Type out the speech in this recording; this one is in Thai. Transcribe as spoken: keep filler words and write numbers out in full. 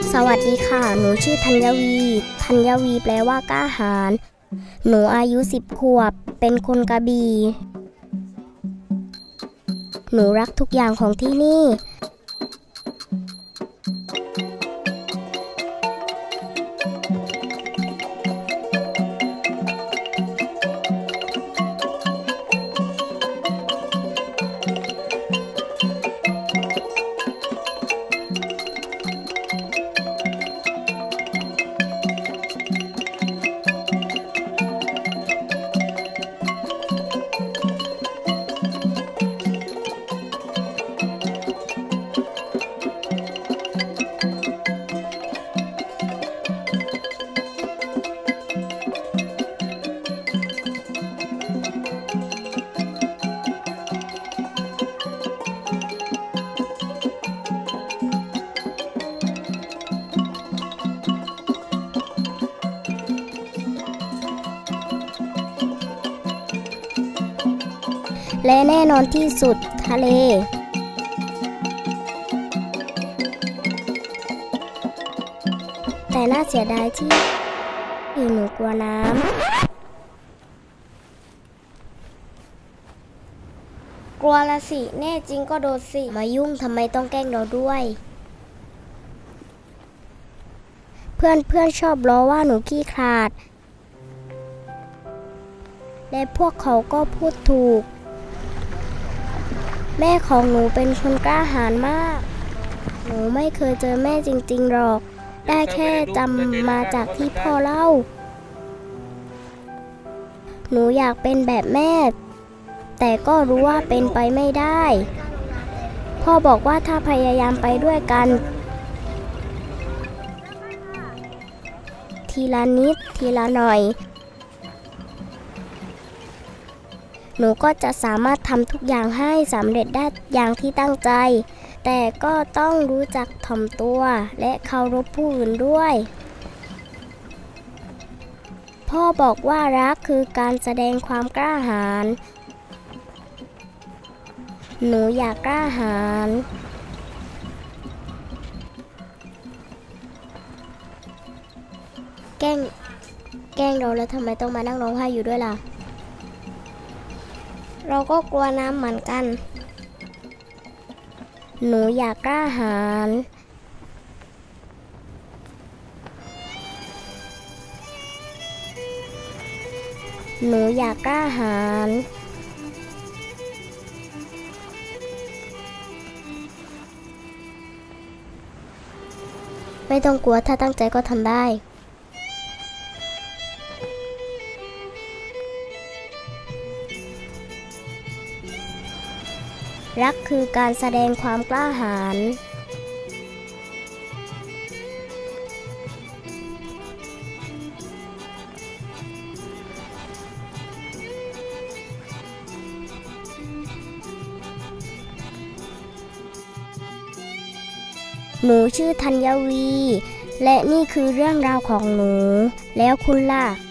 สวัสดีค่ะหนูชื่อธัญวีธัญวีแปลว่ากล้าหาญหนูอายุสิบขวบเป็นคนกระบี่หนูรักทุกอย่างของที่นี่และแน่นอนที่สุดทะเลแต่น่าเสียดายที่หนูกลัวน้ำกลัวละสิแน่จริงก็โดดสิมายุ่งทำไมต้องแกล้งเราด้วยเพื่อนเพื่อนชอบล้อว่าหนูขี้ขลาดและพวกเขาก็พูดถูกแม่ของหนูเป็นคนกล้าหาญมากหนูไม่เคยเจอแม่จริงๆหรอกได้แค่จำมาจากที่พ่อเล่าหนูอยากเป็นแบบแม่แต่ก็รู้ว่าเป็นไปไม่ได้พ่อบอกว่าถ้าพยายามไปด้วยกันทีละนิดทีละหน่อยหนูก็จะสามารถทำทุกอย่างให้สำเร็จได้อย่างที่ตั้งใจแต่ก็ต้องรู้จักถ่อมตัวและเคารพผู้อื่นด้วยพ่อบอกว่ารักคือการแสดงความกล้าหาญหนูอยากกล้าหาญแกล้งแกล้งเราแล้วทำไมต้องมานั่งร้องไห้อยู่ด้วยล่ะเราก็กลัวน้ำเหมือนกันหนูอยากกล้าหาญหนูอยากกล้าหาญไม่ต้องกลัวถ้าตั้งใจก็ทำได้รักคือการแสดงความกล้าหาญหนูชื่อธัญวีและนี่คือเรื่องราวของหนูแล้วคุณล่ะ